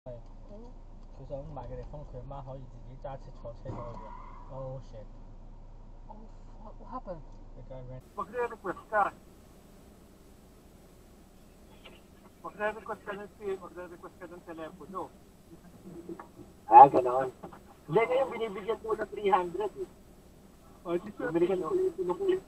係，佢想買嘅地方，佢媽可以自己揸車坐車過去嘅。Oh shit! Oh, what happened? The guy ran. Magre-request ka. Magre-request ka ng telepono. Ganon. Hindi, ngayon binibigyan ko ng 300 eh. O, di ko. Binibigyan ko yung pinukulit.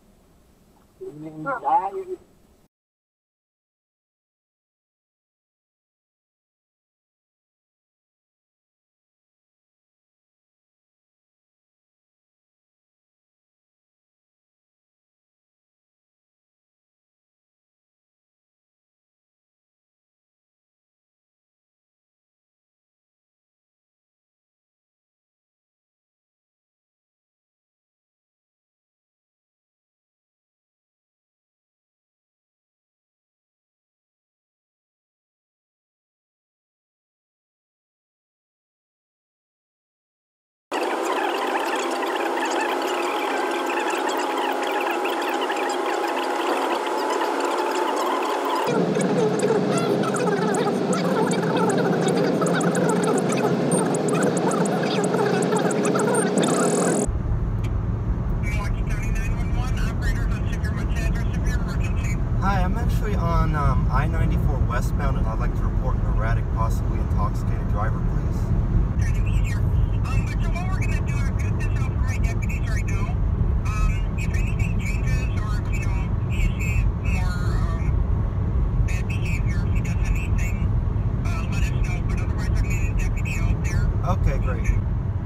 Hi, I'm actually on I-94 westbound, and I'd like to report an erratic, possibly intoxicated driver, please. Kind of easier. So what we're gonna do is get this out for my deputies right now. If anything changes, or if he sees more bad behavior, if he does anything, let us know. But otherwise, I'm getting a deputy out there. Okay, great. Okay.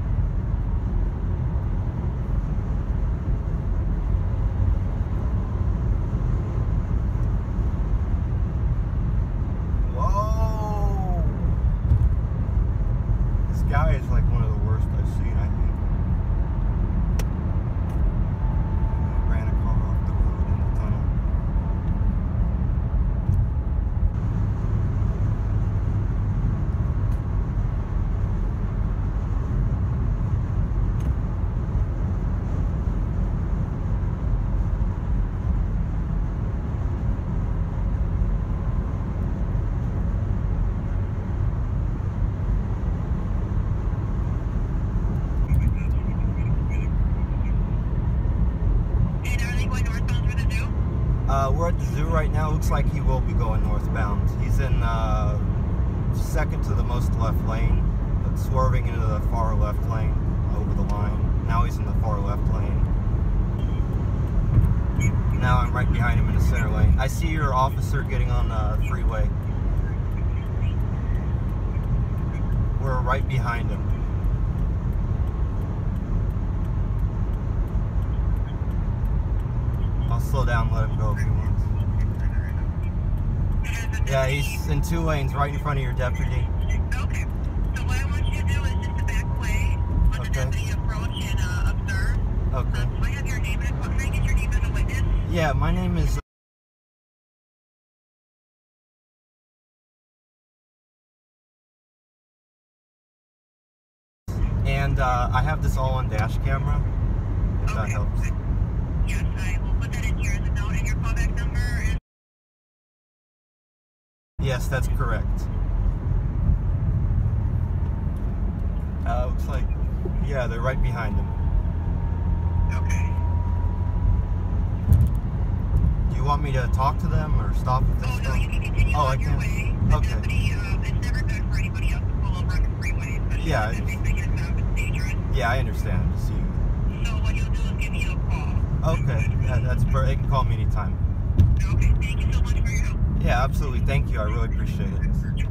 Whoa! This guy is like one of the worst I've seen, I think. He ran a car off the road in the tunnel. And are they going northbound through the zoo? We're at the zoo right now. Looks like he will be going northbound. He's in second to the most left lane, but swerving into the far left lane over the line. Now he's in the far left lane. Now I'm right behind him in the center lane. I see your officer getting on the freeway. We're right behind him. I'll slow down and let him go if he wants. Yeah, he's in two lanes right in front of your deputy. Okay. So what I want you to do is just to back away, let the Okay. deputy approach and observe. Okay. Do I have your name? Can I get your name as a witness? Yeah, my name is... And I have this all on dash camera, if that Okay. helps. Yes, I will put that in here as a note, and your callback number is... Yes, that's correct. Looks like, yeah, they're right behind him. Okay. Do you want me to talk to them or stop at this Oh, no, stuff? you can continue Oh, I on your can. way. The Okay. deputy, it's never good for anybody else to pull over on the freeway, especially Yeah, if they think it's dangerous. Yeah, I understand. See you. So what you'll do is give me a call. Okay, that's perfect. They can call me anytime. Okay, thank you so much for your help. Yeah, absolutely. Thank you. I really appreciate it.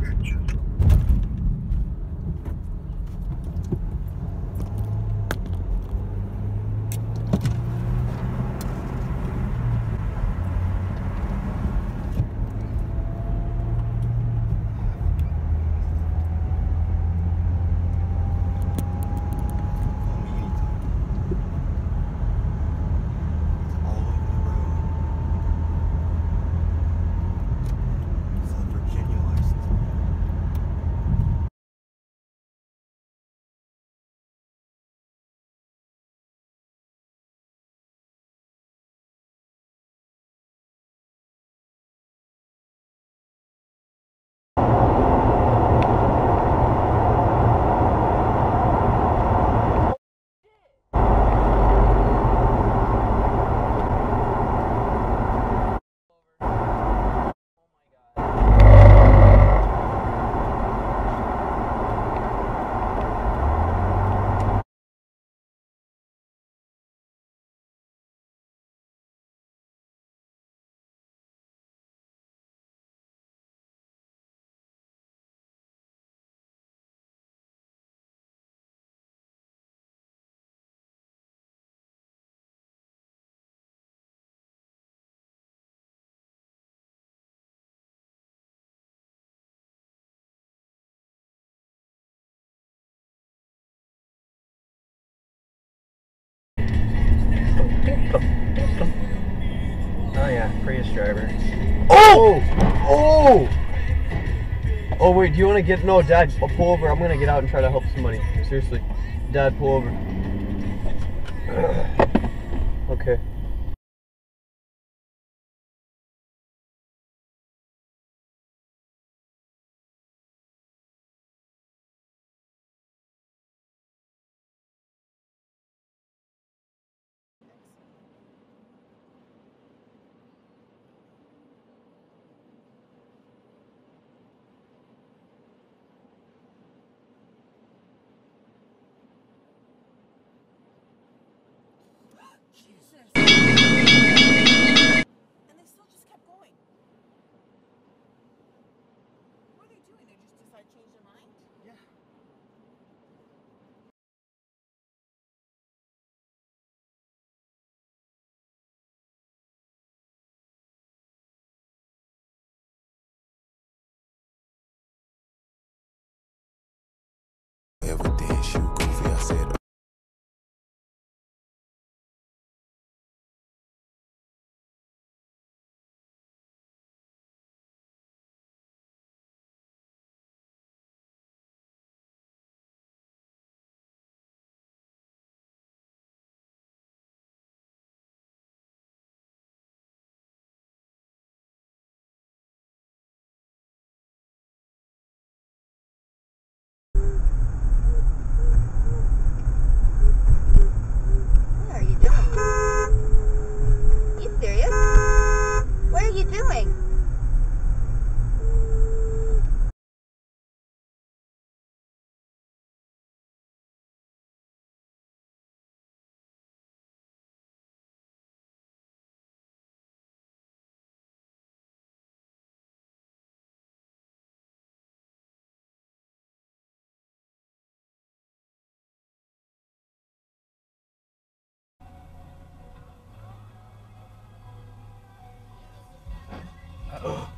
Call me anytime. It's all over the road. It's a Virginia license. Oh yeah, Prius driver. Oh! Oh! Oh wait, do you want to get... No, Dad, I'll pull over. I'm going to get out and try to help somebody. Seriously. Dad, pull over. Okay. Jesus. And they still just kept going. What are they doing? They just decide to change their mind? Yeah. Everything shoot goofy, I said. What are you doing? You serious? What are you doing? Oh.